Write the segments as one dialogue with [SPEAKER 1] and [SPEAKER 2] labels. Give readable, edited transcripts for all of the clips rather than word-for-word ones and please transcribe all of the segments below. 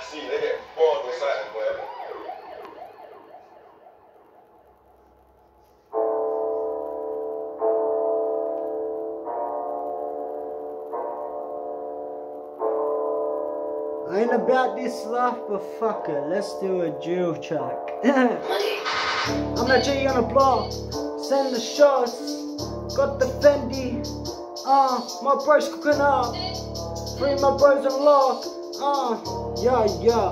[SPEAKER 1] See, they get bored with something, boy.
[SPEAKER 2] I ain't about this life, but fuck it, let's do a drill track. I'm that G on the block, send the shots, got the Fendi, my bros cooking up, free my bros on lock, yeah.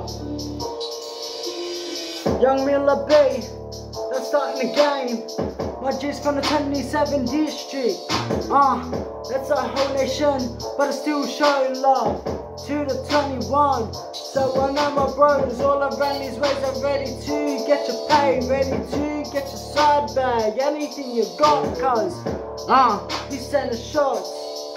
[SPEAKER 2] Young Miller Bay, that's starting the game, my G's from the 27 district, that's our whole nation, but I still show love to the 21. So I know my bros all around these ways are ready to get your pay, ready to get your side bag, anything you got, cuz we send the shots,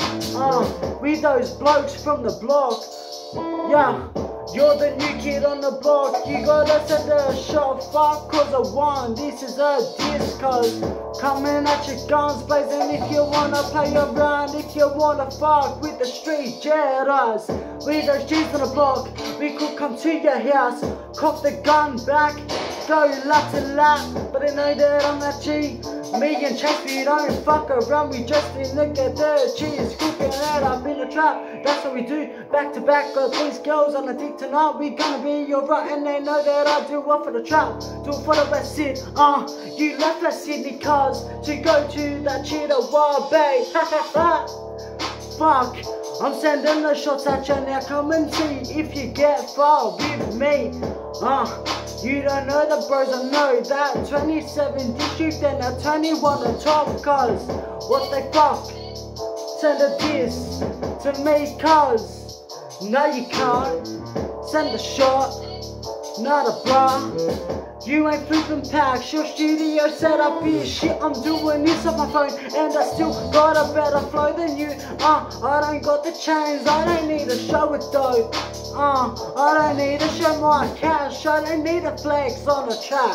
[SPEAKER 2] we those blokes from the block, yeah. You're the new kid on the block, you gotta send a shot, fuck cause I won, this is a diss cuz coming at your guns blazing. If you wanna play around, if you wanna fuck with the street Jedis, we those G's on the block, we could come to your house, cock the gun back, go lap to lap, but they know that I'm that G. Me and Chase, we don't fuck around, we just in the get the cheese, cooking it up in the trap, that's what we do, back to back, got these girls on the dick tonight, we gonna be alright, and they know that I do it for the trap, do it for the West Syd, you left West Sydney cuz, to go to that Chitawah Bay, ha ha ha, fuck, I'm sending the shots at you now, come and see if you get far with me, you don't know the bros, I know that 27 district and that 21 on top, cuz what they fuck, send a diss to me cuz, no you can't, send a shot, not a bra, you ain't flipping packs, your studio set up is shit, I'm doing this on my phone and I still got a better flow than you, I don't got the chains, I don't need to show it though, I don't need to show my cash, I don't need to flex on the track,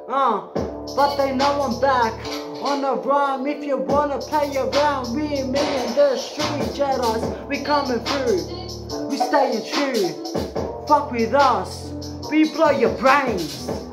[SPEAKER 2] but they know I'm back on the rhyme. If you wanna play around with me and the street Jedis, we coming through, we staying true, fuck with us, we blow your brains.